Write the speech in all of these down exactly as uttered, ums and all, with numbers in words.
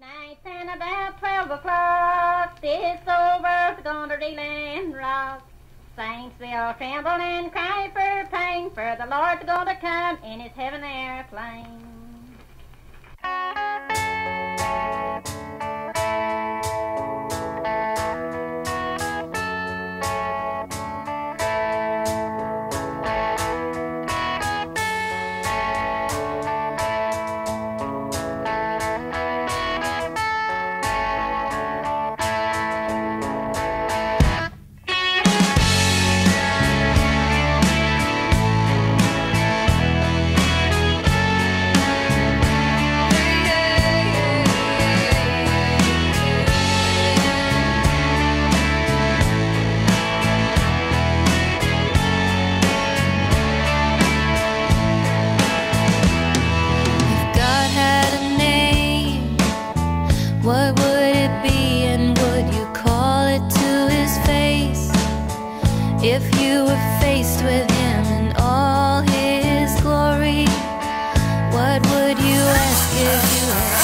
Night and about twelve o'clock, this old world's gonna reel and rock. Saints will tremble and cry for pain, for the Lord's gonna come in his heaven airplane. What would it be, and would you call it to his face? If you were faced with him in all his glory, what would you ask if you had?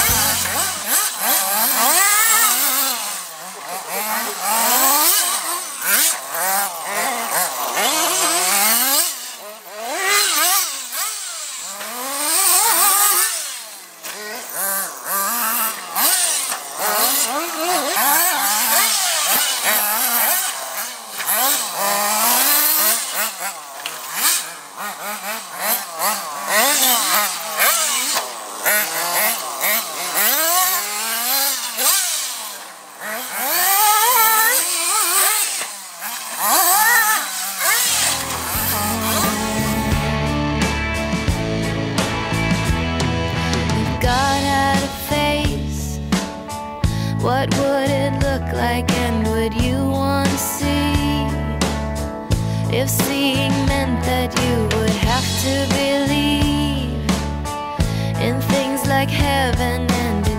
What would it look like, and would you want to see? If seeing meant that you would have to believe in things like heaven and